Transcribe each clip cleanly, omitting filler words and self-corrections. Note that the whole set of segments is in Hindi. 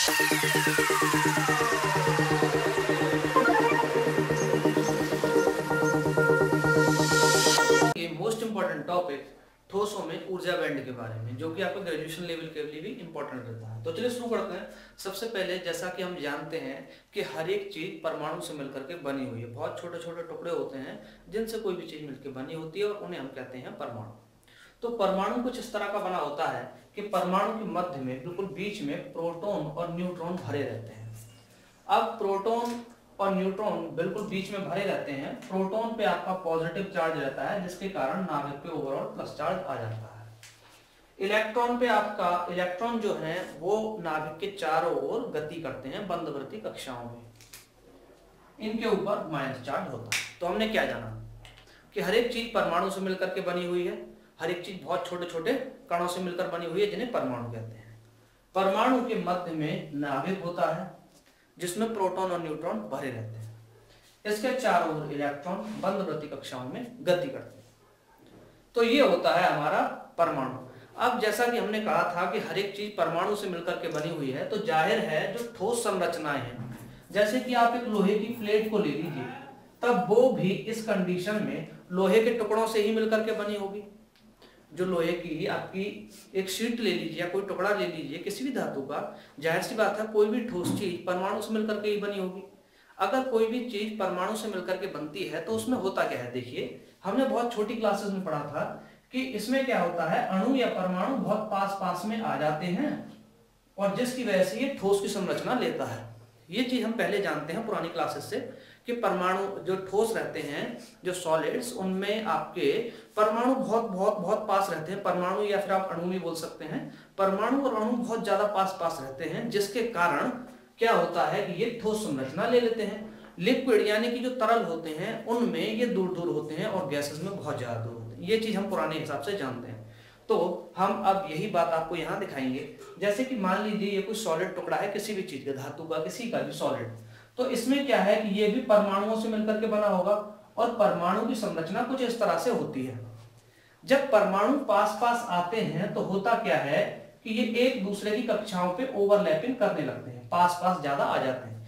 ये मोस्ट इंपॉर्टेंट टॉपिक ठोसों में ऊर्जा बैंड के बारे में, जो कि आपको ग्रेजुएशन लेवल के लिए भी इंपॉर्टेंट रहता है। तो चलिए शुरू करते हैं। सबसे पहले जैसा कि हम जानते हैं कि हर एक चीज परमाणु से मिलकर के बनी हुई है। बहुत छोटे छोटे टुकड़े होते हैं जिनसे कोई भी चीज मिलकर बनी होती है और उन्हें हम कहते हैं परमाणु। तो परमाणु कुछ इस तरह का बना होता है कि परमाणु के मध्य में बिल्कुल बीच में प्रोटॉन और न्यूट्रॉन भरे रहते हैं। अब प्रोटॉन और न्यूट्रॉन बिल्कुल बीच में भरे रहते हैं। प्रोटॉन पे आपका पॉजिटिव चार्ज रहता है, जिसके कारण नाभिक पे ओवरऑल प्लस चार्ज आ जाता है। इलेक्ट्रॉन पे आपका इलेक्ट्रॉन जो है वो नाभिक के चारों ओर गति करते हैं बंधवर्ती कक्षाओं में, इनके ऊपर माइनस चार्ज होता है। तो हमने क्या जाना कि हर एक चीज परमाणु से मिलकर के बनी हुई है। हर एक चीज बहुत छोटे छोटे कणों से मिलकर बनी हुई है, जिन्हें परमाणु कहते हैं। परमाणु के मध्य में नाभिक होता है जिसमें प्रोटॉन और न्यूट्रॉन भरे रहते हैं। इसके चारों ओर इलेक्ट्रॉन बंधवर्ती कक्षाओं में गति करते हैं। तो ये होता है हमारा परमाणु। अब जैसा कि हमने कहा था कि हर एक चीज परमाणु से मिलकर के बनी हुई है, तो जाहिर है जो ठोस संरचनाएं हैं, जैसे कि आप एक लोहे की प्लेट को ले लीजिए, तब वो भी इस कंडीशन में लोहे के टुकड़ों से ही मिलकर के बनी होगी। जो लोहे की आपकी एक शीट ले लीजिए या कोई टुकड़ा ले लीजिए किसी भी धातु का, जाहिर सी बात है कोई भी ठोस चीज परमाणु से मिलकर के ही बनी होगी। अगर कोई भी चीज परमाणु से मिलकर के बनती है तो उसमें होता क्या है, देखिए हमने बहुत छोटी क्लासेस में पढ़ा था कि इसमें क्या होता है, अणु या परमाणु बहुत पास पास में आ जाते हैं और जिसकी वजह से ये ठोस की संरचना लेता है। ये चीज हम पहले जानते हैं पुरानी क्लासेस से कि परमाणु जो ठोस रहते हैं, जो सॉलिड्स, उनमें आपके परमाणु बहुत बहुत बहुत पास रहते हैं। परमाणु या फिर आप अणु भी बोल सकते हैं। परमाणु और अणु बहुत ज्यादा पास पास रहते हैं, जिसके कारण क्या होता है कि ये ठोस संरचना ले लेते हैं। लिक्विड यानी कि जो तरल होते हैं उनमें ये दूर दूर होते हैं और गैसेस में बहुत ज्यादा दूर होते हैं। ये चीज हम पुराने हिसाब से जानते हैं। तो हम अब यही बात आपको यहाँ दिखाएंगे। जैसे कि मान लीजिए ये कोई सॉलिड टुकड़ा है किसी भी चीज का, धातु का, किसी का भी सॉलिड, तो इसमें क्या है कि ये भी परमाणुओं से मिलकर के बना होगा और परमाणु की संरचना कुछ इस तरह से होती है। जब परमाणु पास पास आते हैं तो होता क्या है कि ये एक दूसरे की कक्षाओं पे ओवरलैपिंग करने लगते हैं, पास पास ज्यादा आ जाते हैं,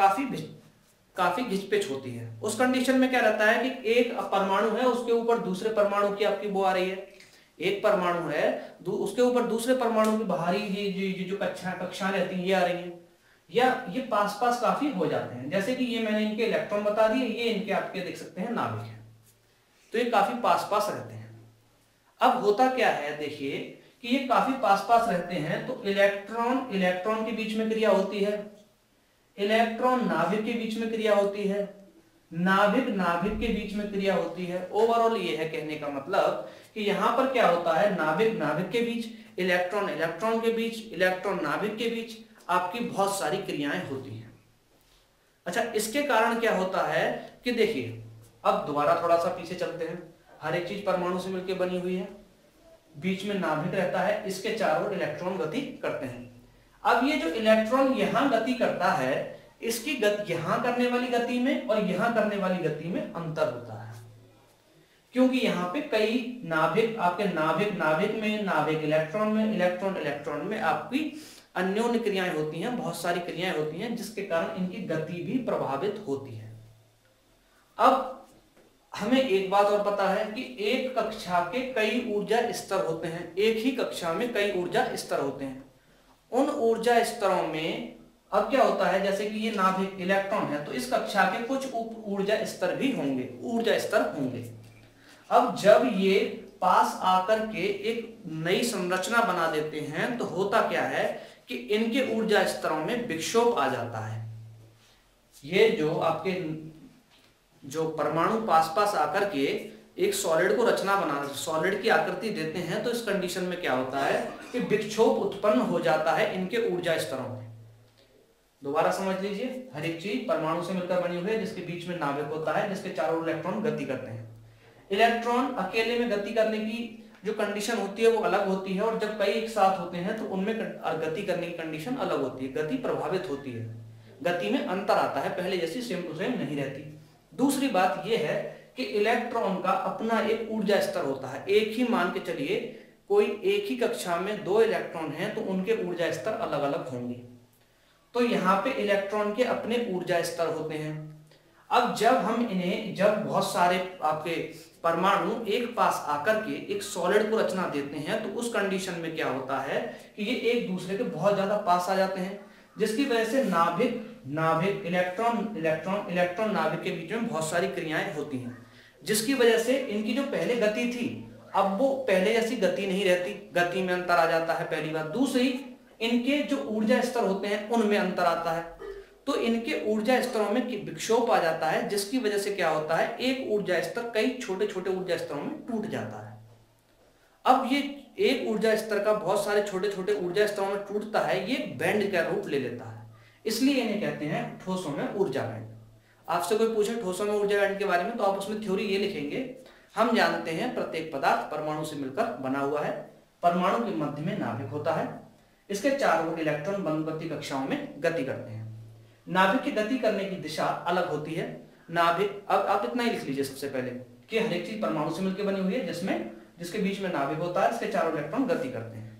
काफी घिचपिच होती है। उस कंडीशन में क्या रहता है कि एक परमाणु है, उसके ऊपर दूसरे परमाणु की आपकी वो आ रही है। एक परमाणु है, उसके ऊपर दूसरे परमाणु की बाहरी जो कक्षाएं रहती हैं ये आ रही हैं, या ये पास पास काफी हो जाते हैं। जैसे कि ये मैंने इनके इलेक्ट्रॉन बता दिए, ये इनके आपके देख सकते हैं नाभिक है, तो ये काफी पास पास रहते हैं। अब होता क्या है, देखिए कि ये काफी पास पास रहते हैं तो इलेक्ट्रॉन इलेक्ट्रॉन के बीच में क्रिया होती है, इलेक्ट्रॉन नाभिक के बीच में क्रिया होती है, नाभिक नाभिक के बीच में क्रिया होती है। ओवरऑल ये है कहने का मतलब कि यहां पर क्या होता है, नाभिक नाभिक के बीच, इलेक्ट्रॉन इलेक्ट्रॉन के बीच, इलेक्ट्रॉन नाभिक के बीच आपकी बहुत सारी क्रियाएं होती हैं। अच्छा, इसके कारण क्या होता है कि देखिए, अब दोबारा थोड़ा सा पीछे चलते हैं। हर एक चीज परमाणु से मिलकर बनी हुई है, बीच में नाभिक रहता है, इसके चारों इलेक्ट्रॉन गति करते हैं। अब ये जो इलेक्ट्रॉन यहां गति करता है, इसकी गति यहां करने वाली गति में और यहां करने वाली गति में अंतर होता है, क्योंकि यहाँ पे कई नाभिक आपके नाभिक में, नाभिक इलेक्ट्रॉन में, इलेक्ट्रॉन इलेक्ट्रॉन में आपकी अन्योन्य क्रियाएं होती हैं, बहुत सारी क्रियाएं होती हैं, जिसके कारण इनकी गति भी प्रभावित होती है। अब हमें एक बात और पता है कि एक कक्षा के कई ऊर्जा स्तर होते हैं, एक ही कक्षा में कई ऊर्जा स्तर होते हैं। उन ऊर्जा स्तरों में अब क्या होता है, जैसे कि ये नाभिक इलेक्ट्रॉन है, तो इस कक्षा के कुछ उप ऊर्जा स्तर भी होंगे, ऊर्जा स्तर होंगे। अब जब ये पास आकर के एक नई संरचना बना देते हैं तो होता क्या है कि इनके ऊर्जा स्तरों में विक्षोभ आ जाता है। ये जो आपके जो परमाणु पास पास आकर के एक सॉलिड को रचना बना, सॉलिड की आकृति देते हैं, तो इस कंडीशन में क्या होता है कि विक्षोभ उत्पन्न हो जाता है इनके ऊर्जा स्तरों में। दोबारा समझ लीजिए, हर एक चीज परमाणु से मिलकर बनी हुई है, जिसके बीच में नाभिक होता है, जिसके चारों इलेक्ट्रॉन गति करते हैं। इलेक्ट्रॉन अकेले में गति करने की जो कंडीशन होती है वो अलग होती है, और जब कई एक साथ होते हैं तो उनमें गति करने की कंडीशन अलग होती है, गति प्रभावित होती है, गति में अंतर आता है, पहले जैसी सेम टू सेम नहीं रहती। दूसरी बात यह है कि इलेक्ट्रॉन का अपना एक ऊर्जा स्तर होता है। एक ही मान के चलिए, कोई एक ही कक्षा में दो इलेक्ट्रॉन हैं तो उनके ऊर्जा स्तर अलग अलग होंगे। तो यहाँ पे इलेक्ट्रॉन के अपने ऊर्जा स्तर होते हैं। अब जब बहुत सारे आपके परमाणु एक पास आकर के एक सॉलिड को रचना देते हैं, तो उस कंडीशन में क्या होता है कि ये एक दूसरे के बहुत ज्यादा पास आ जाते हैं, जिसकी वजह से नाभिक इलेक्ट्रॉन नाभिक के बीच में बहुत सारी क्रियाएं होती हैं, जिसकी वजह से इनकी जो पहले गति थी अब वो पहले जैसी गति नहीं रहती, गति में अंतर आ जाता है पहली बात। दूसरी, इनके जो ऊर्जा स्तर होते हैं उनमें अंतर आता है, तो इनके ऊर्जा स्तरों में विक्षोभ आ जाता है, जिसकी वजह से क्या होता है एक ऊर्जा स्तर कई छोटे छोटे ऊर्जा स्तरों में टूट जाता है। अब ये एक ऊर्जा स्तर का बहुत सारे छोटे छोटे ऊर्जा स्तरों में टूटता है, ये बैंड का रूप ले लेता है, इसलिए इन्हें कहते हैं ठोसों में ऊर्जा बैंड। आपसे कोई पूछे ठोसों में ऊर्जा बैंड के बारे में, तो आप उसमें थ्योरी ये लिखेंगे, हम जानते हैं प्रत्येक पदार्थ परमाणु से मिलकर बना हुआ है, परमाणु के मध्य में नाभिक होता है, इसके चारों ओर इलेक्ट्रॉन बंधुवती कक्षाओं में गति करते हैं। नाभिक की गति करने की दिशा अलग होती है। नाभिक, अब आप इतना ही लिख लीजिए सबसे पहले कि हर एक चीज परमाणु से मिलकर बनी हुई है, जिसके बीच में नाभिक होता है, इसके चारों इलेक्ट्रॉन गति करते हैं।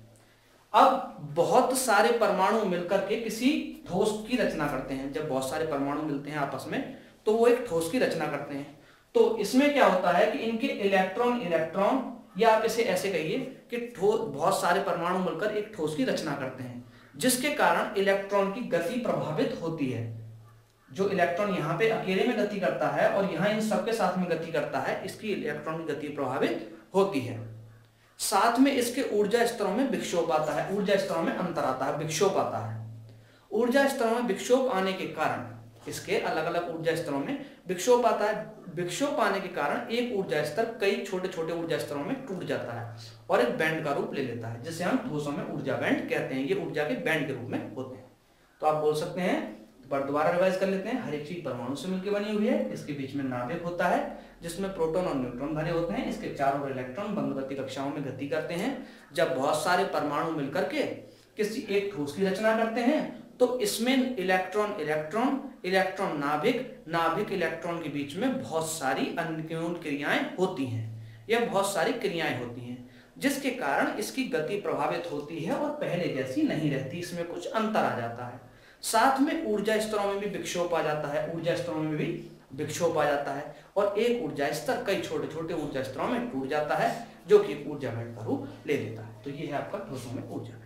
अब बहुत सारे परमाणु मिलकर के किसी ठोस की रचना करते हैं। जब बहुत सारे परमाणु मिलते हैं आपस में तो वो एक ठोस की रचना करते हैं। तो इसमें क्या होता है कि इनके इलेक्ट्रॉन या आप इसे ऐसे कहिए कि बहुत सारे परमाणु मिलकर एक ठोस की रचना करते हैं, जिसके कारण इलेक्ट्रॉन की गति प्रभावित होती है। जो इलेक्ट्रॉन यहाँ पे अकेले में गति करता है और यहाँ इन सबके साथ में गति करता है, इसकी इलेक्ट्रॉन की गति प्रभावित होती है। साथ में इसके ऊर्जा स्तरों में विक्षोभ आता है, ऊर्जा स्तरों में अंतर आता है, विक्षोभ आता है। ऊर्जा स्तरों में विक्षोभ आने के कारण, इसके अलग अलग ऊर्जा स्तरों में विक्षोभ आता है। विक्षोभ आने के कारण एक ऊर्जा स्तर कई छोटे छोटे ऊर्जा स्तरों में टूट जाता है और एक बैंड का रूप ले लेता है, जिसे हम ठोसों में ऊर्जा बैंड कहते हैं। ये ऊर्जा के बैंड के रूप में होते हैं। तो आप बोल सकते हैं, पर दोबारा रिवाइज कर लेते हैं, हर एक चीज परमाणु से मिलकर बनी हुई है, इसके बीच में नाभिक होता है जिसमें प्रोटॉन और न्यूट्रॉन भरे होते हैं, इसके चारों ओर इलेक्ट्रॉन बंधुवती कक्षाओं में गति करते हैं। जब बहुत सारे परमाणु मिलकर के किसी एक ठोस की रचना करते हैं, तो इसमें इलेक्ट्रॉन नाभिक इलेक्ट्रॉन के बीच में बहुत सारी अन्योन क्रियाएं होती हैं, या बहुत सारी क्रियाएं होती हैं, जिसके कारण इसकी गति प्रभावित होती है और पहले जैसी नहीं रहती, इसमें कुछ अंतर आ जाता है। साथ में ऊर्जा स्तरों में भी विक्षोभ आ जाता है, ऊर्जा स्तरों में भी विक्षोभ आ जाता है और एक ऊर्जा स्तर कई छोटे छोटे ऊर्जा स्तरों में टूट जाता है, जो कि ऊर्जा बैंड का रूप ले लेता है। तो ये है आपका ठोसों में ऊर्जा।